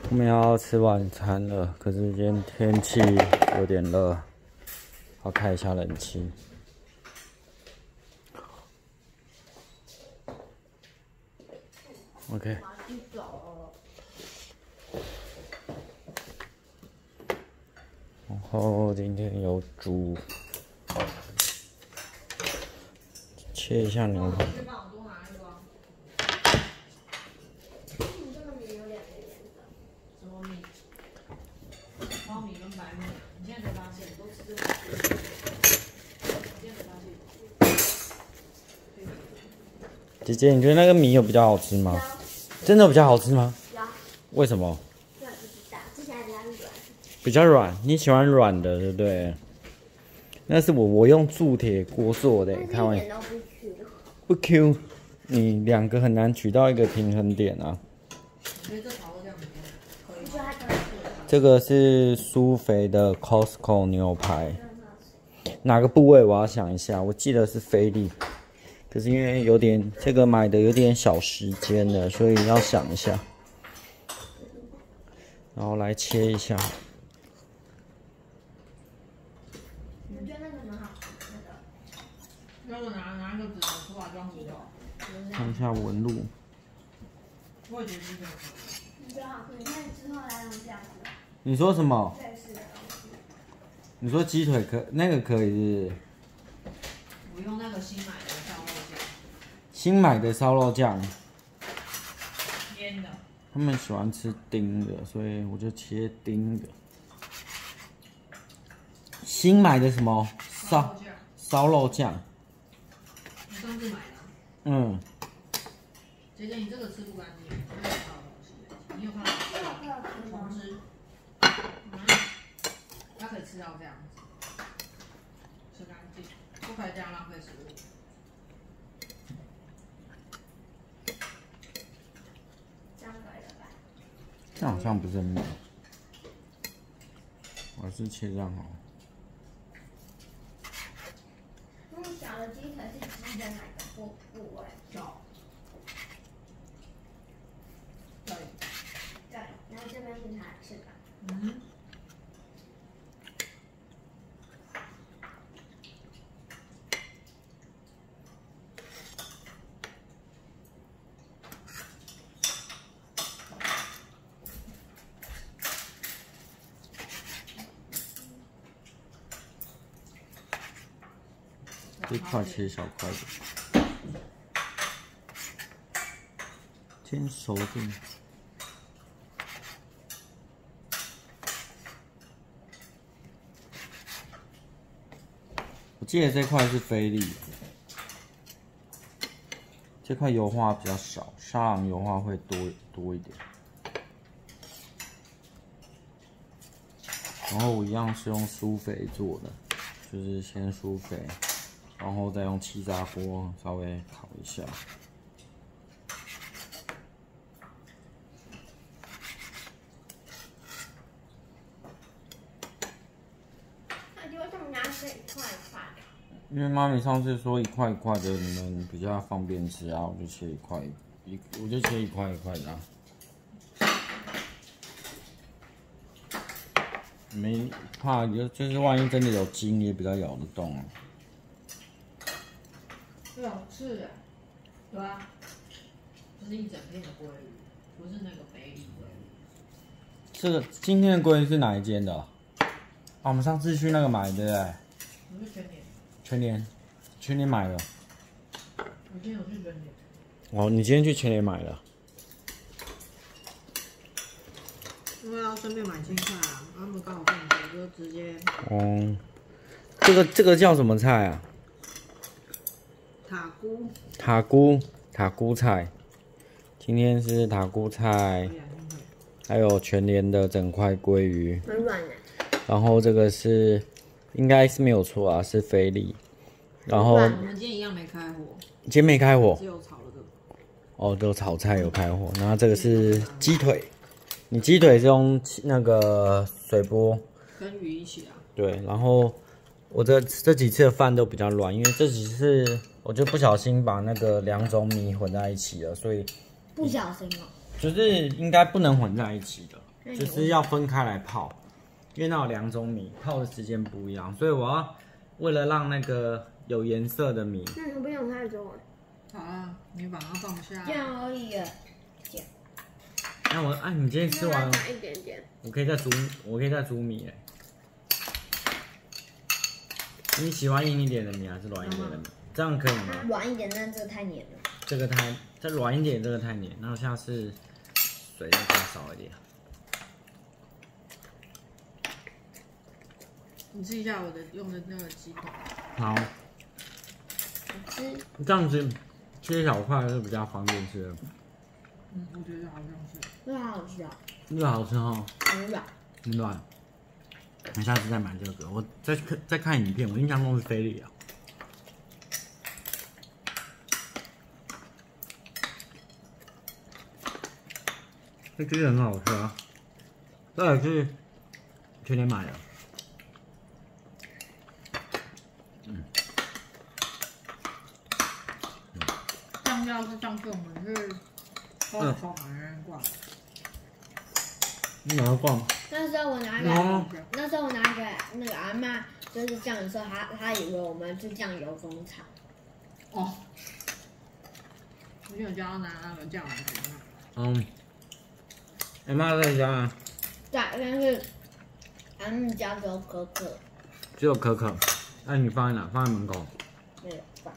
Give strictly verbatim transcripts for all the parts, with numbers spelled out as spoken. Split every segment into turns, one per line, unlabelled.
我们要吃晚餐了，可是今天天气有点热，要开一下冷气。OK。然后今天有煮，切一下牛排。 姐姐，你觉得那个米有比较好吃吗？真的比较好吃吗？有。为什么？我不知道，之前比较软。比较软，你喜欢软的，对不对？那是我我用铸铁锅做的，开玩笑。不 Q， 你两个很难取到一个平衡点啊。这个是酥肥的 Costco 牛排，哪个部位我要想一下，我记得是菲力。 可是因为有点这个买的有点小时间了，所以要想一下，然后来切一下。
我觉得那个很好吃，那个。那我拿拿一个纸盒出来装骨头。
看一下纹路。
我也觉得这个可以。你觉得好吃？你看之后来用这样子。
你说什么？
类似的东西。你
说鸡腿可那个可以是？
我用那个新买的。
新买的烧肉酱，
腌的。
他们喜欢吃丁的，所以我就切丁的。新买的什么烧烧肉酱？
你上次买的。
嗯。
姐姐，你这个吃不干净，这个好东西。你有看到？重吃。它可以吃到这样子，吃干净，不可以这样浪费食物。
这好像不是很美，我还是切这样好。
那么小的鸡腿是鸡的哪个部部位？脚。对。对，然后这边是它的翅膀。嗯。
这块切小块的，煎熟定。我记得这块是菲力，这块油花比较少，沙朗油花会多多一点。然后我一样是用酥肥做的，就是先酥肥。 然后再用气炸锅稍微烤一下。
那就为什么拿这一块一块的？
因为妈咪上次说一块一块的，你们比较方便吃啊，我就切一块一，我就切一块一块的、啊。没怕，就就是万一真的有筋，也比较咬得动啊。
有刺的，对啊，这是一整片的鲑鱼，不是那个菲力鲑鱼。
这个今天的鲑鱼是哪一间的？啊，我们上次去那个买的，对不对？
我是全年。
全年，全年买的。
我今天有去全年。
哦，你今天去全年买了？
因为要顺便买青菜啊，他们刚好放着，就直接。
哦，这个这个叫什么菜啊？
塔菇，
塔菇，塔菇菜，今天是塔菇菜，还有全联的整块鲑鱼，
很软的。
然后这个是，应该是没有错啊，是菲力。然后
我们今天一样没开火，
今天没开火，
只有炒了这个。
哦，只有炒菜有开火。然后这个是鸡腿，你鸡腿是用那个水波
跟鱼一起啊。
对，然后我这这几次的饭都比较软，因为这几次。 我就不小心把那个两种米混在一起了，所以
不小心哦，
就是应该不能混在一起的。 就是要分开来泡，因为那有两种米，泡的时间不一样，所以我要为了让那个有颜色的米，
那你不用太多。
好啊，你把它放下。
这样而已。
那我哎、啊，你今天吃完了，
一点点。
我可以再煮，我可以再煮米哎。你喜欢硬一点的米还是软一点的米？这样可以吗？
软一点，但这个太黏了。
这个太再软一点，这个太黏。然后下次水再加少一点。
你试一下我的用的那个鸡腿。
好。
吃。
这样子切小块是比较方便吃的。
嗯，我觉得好像是。
这个好好吃啊。
这个好吃哈。
很软。
很软。我下次再买这个，我再看再看影片，我印象中是菲力啊。这鸡很好吃啊，这也是前天买的。嗯。
酱料是上次我们是超超买人挂。
你哪个逛？
那时候我拿给、
哦、
那时候我拿给那个阿嬷就是酱的时候，她她以为我们是酱油工厂。
哦。我有叫她拿那个酱来给她。
嗯。阿嬷在家啊。
对，但是阿嬷家只有可可。
只有可可，那你放在哪？放在门口。
没有放。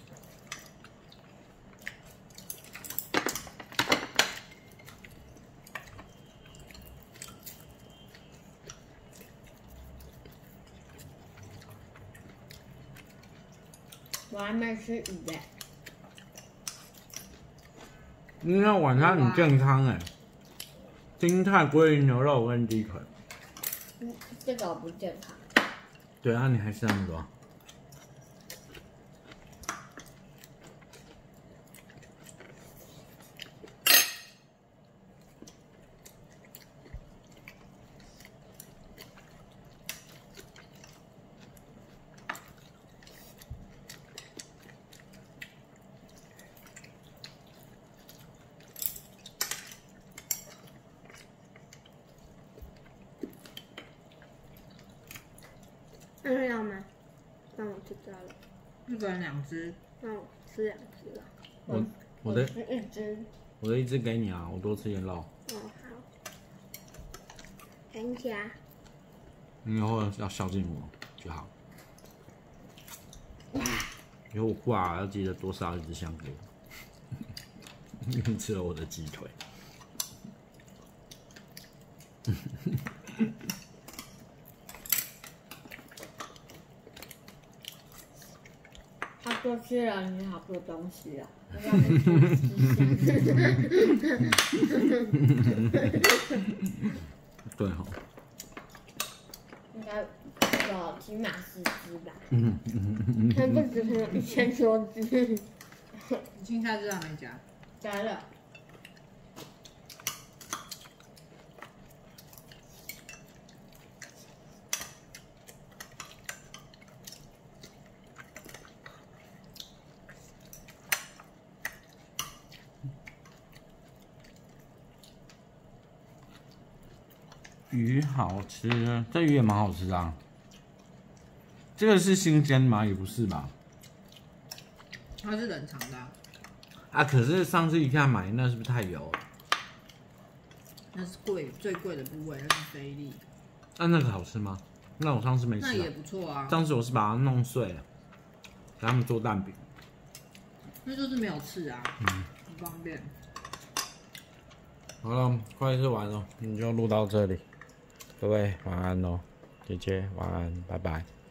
我还没吃鱼嘞。
因为晚餐很健康哎，青菜、鲑鱼、牛肉跟鸡腿。
嗯，这个不健康。
对啊，你还吃那么多。
那个要吗？让我吃掉了。
一个人两只。
让我吃两只了。
我我的
吃一只。
我的一只给你啊，我多吃点肉。
哦好。等一下。
你以后要孝敬我就好。以后我挂要记得多烧一支香给我。因为你吃了我的鸡腿。
他多吃了你好多东西啊！
对哈、哦。
应该有起码十只吧。嗯嗯嗯。他不止可能一千多只。
你青菜知道没加？
加了。
鱼好吃，这鱼也蛮好吃啊。这个是新鲜吗？也不是吧。
它是冷藏的啊。
啊，可是上次一看买那是不是太油了？
那是贵最贵的部位，那是菲力。
那、啊、那个好吃吗？那我上次没吃、啊。
那也不错啊。
上次我是把它弄碎了，给他们做蛋饼。
那就是没有刺啊，嗯，很方便。
好了，快吃完了，你就录到这里。各位晚安喽，姐姐晚安，拜拜。